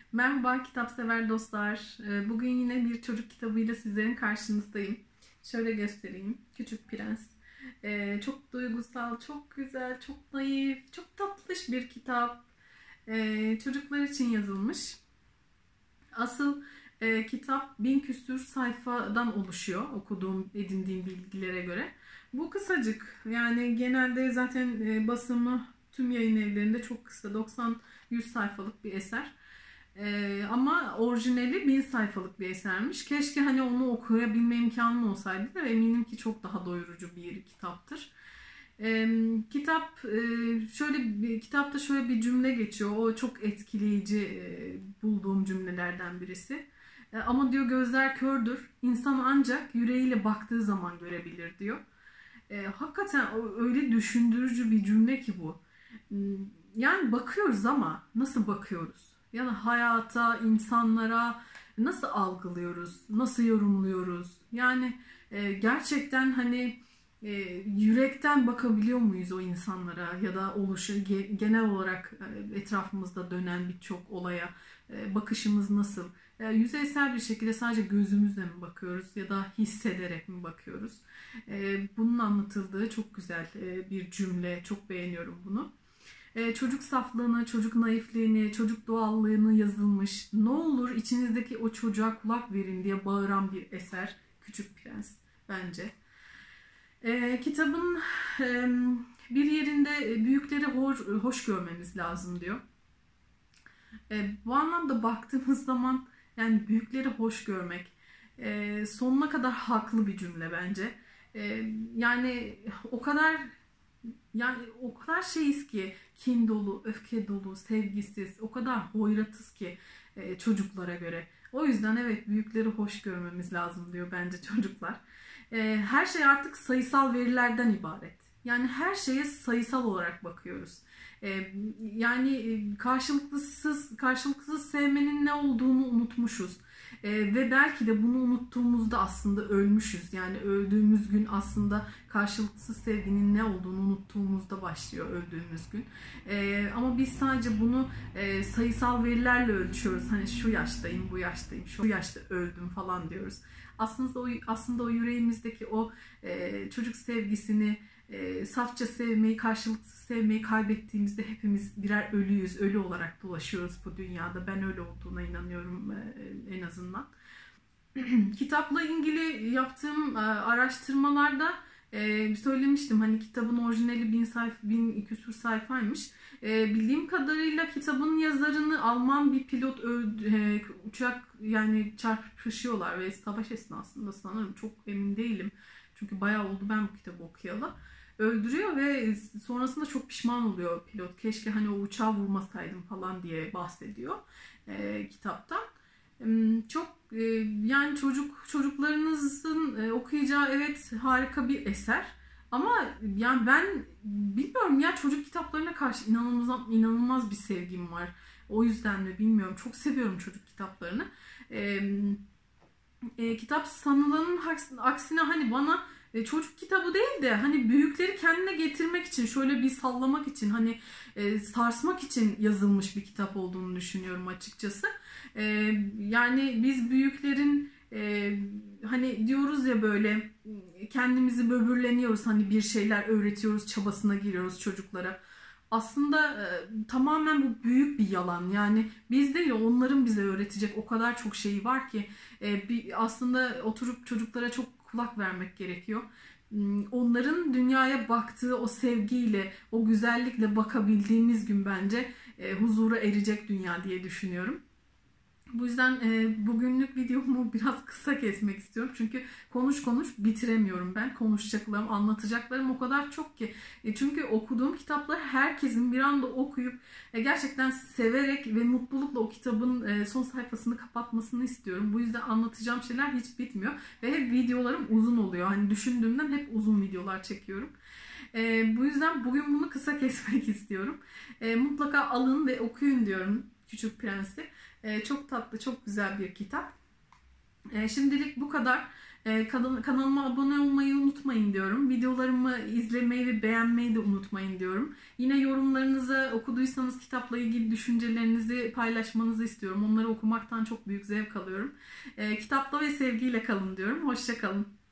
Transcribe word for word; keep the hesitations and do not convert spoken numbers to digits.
Merhaba kitapsever dostlar. Ee, Bugün yine bir çocuk kitabıyla sizlerin karşınızdayım. Şöyle göstereyim. Küçük Prens. Ee, Çok duygusal, çok güzel, çok naif, çok tatlış bir kitap. Ee, Çocuklar için yazılmış. Asıl e, kitap bin küsür sayfadan oluşuyor okuduğum, edindiğim bilgilere göre. Bu kısacık. Yani genelde zaten e, basımı tüm yayın evlerinde çok kısa, doksan yüz sayfalık bir eser. Ee, ama orijinali bin sayfalık bir esermiş. Keşke hani onu okuyabilme imkanım olsaydı da eminim ki çok daha doyurucu bir kitaptır. Ee, kitap e, şöyle bir kitapta şöyle bir cümle geçiyor. O çok etkileyici e, bulduğum cümlelerden birisi. E, ama diyor gözler kördür. İnsan ancak yüreğiyle baktığı zaman görebilir diyor. E, hakikaten öyle düşündürücü bir cümle ki bu. Yani bakıyoruz ama nasıl bakıyoruz? Yani hayata, insanlara nasıl algılıyoruz, nasıl yorumluyoruz? Yani e, gerçekten hani e, yürekten bakabiliyor muyuz o insanlara ya da oluşu ge- genel olarak e, etrafımızda dönen birçok olaya e, bakışımız nasıl? E, yüzeysel bir şekilde sadece gözümüzle mi bakıyoruz ya da hissederek mi bakıyoruz? E, bunun anlatıldığı çok güzel e, bir cümle, çok beğeniyorum bunu. Ee, çocuk saflığını, çocuk naifliğini, çocuk doğallığını yazılmış. Ne olur içinizdeki o çocuğa kulak verin diye bağıran bir eser. Küçük Prens bence. Ee, kitabın e, bir yerinde büyükleri hoş, hoş görmemiz lazım diyor. E, bu anlamda baktığımız zaman yani büyükleri hoş görmek e, sonuna kadar haklı bir cümle bence. E, yani o kadar yani o kadar şeyiz ki kin dolu, öfke dolu, sevgisiz, o kadar hoyratız ki e, çocuklara göre. O yüzden evet büyükleri hoş görmemiz lazım diyor bence çocuklar. E, her şey artık sayısal verilerden ibaret. Yani her şeye sayısal olarak bakıyoruz. E, yani e, karşılıksız karşılıksız sevmenin ne olduğunu unutmuşuz. Ee, ve belki de bunu unuttuğumuzda aslında ölmüşüz. Yani öldüğümüz gün aslında karşılıksız sevginin ne olduğunu unuttuğumuzda başlıyor öldüğümüz gün. Ee, ama biz sadece bunu e, sayısal verilerle ölçüyoruz. Hani şu yaştayım, bu yaştayım, şu yaşta öldüm falan diyoruz. Aslında o aslında o yüreğimizdeki o e, çocuk sevgisini e, safça sevmeyi, karşılıksız sevmeyi kaybettiğimizde hepimiz birer ölüyüz, ölü olarak dolaşıyoruz bu dünyada. Ben öyle olduğuna inanıyorum e, en azından. Kitapla ilgili yaptığım e, araştırmalarda e, söylemiştim hani kitabın orijinali bin sayfa, bin küsur sayfaymış. E, bildiğim kadarıyla kitabın yazarını Alman bir pilot öldü, e, uçak yani çarpışıyorlar ve savaş esnasında sanırım, çok emin değilim. Çünkü bayağı oldu ben bu kitabı okuyalı. Öldürüyor ve sonrasında çok pişman oluyor pilot. Keşke hani o uçağı vurmasaydım falan diye bahsediyor e, kitaptan. E, çok e, yani çocuk çocuklarınızın e, okuyacağı evet harika bir eser. Ama yani ben bilmiyorum ya, çocuk kitaplarına karşı inanılmaz inanılmaz bir sevgim var. O yüzden mi bilmiyorum. Çok seviyorum çocuk kitaplarını. E, e, kitap sanılanın aksine hani bana e, çocuk kitabı değil de hani büyükleri kendine getirmek için, şöyle bir sallamak için, hani e, sarsmak için yazılmış bir kitap olduğunu düşünüyorum açıkçası. E, yani biz büyüklerin e, hani diyoruz ya böyle kendimizi böbürleniyoruz, hani bir şeyler öğretiyoruz çabasına giriyoruz çocuklara. Aslında e, tamamen bu büyük bir yalan. Yani biz değil, onların bize öğretecek o kadar çok şeyi var ki e, bir, aslında oturup çocuklara çok kulak vermek gerekiyor. Onların dünyaya baktığı o sevgiyle, o güzellikle bakabildiğimiz gün bence e, huzura erecek dünya diye düşünüyorum. Bu yüzden e, bugünlük videomu biraz kısa kesmek istiyorum. Çünkü konuş konuş bitiremiyorum ben. Konuşacaklarım, anlatacaklarım o kadar çok ki. E, çünkü okuduğum kitapları herkesin bir anda okuyup e, gerçekten severek ve mutlulukla o kitabın e, son sayfasını kapatmasını istiyorum. Bu yüzden anlatacağım şeyler hiç bitmiyor. Ve hep videolarım uzun oluyor. Hani düşündüğümden hep uzun videolar çekiyorum. E, bu yüzden bugün bunu kısa kesmek istiyorum. E, mutlaka alın ve okuyun diyorum Küçük Prens'i. Ee, çok tatlı, çok güzel bir kitap. E, şimdilik bu kadar. E, kanal, kanalıma abone olmayı unutmayın diyorum. Videolarımı izlemeyi ve beğenmeyi de unutmayın diyorum. Yine yorumlarınızı, okuduysanız kitapla ilgili düşüncelerinizi paylaşmanızı istiyorum. Onları okumaktan çok büyük zevk alıyorum. E, kitapla ve sevgiyle kalın diyorum. Hoşça kalın.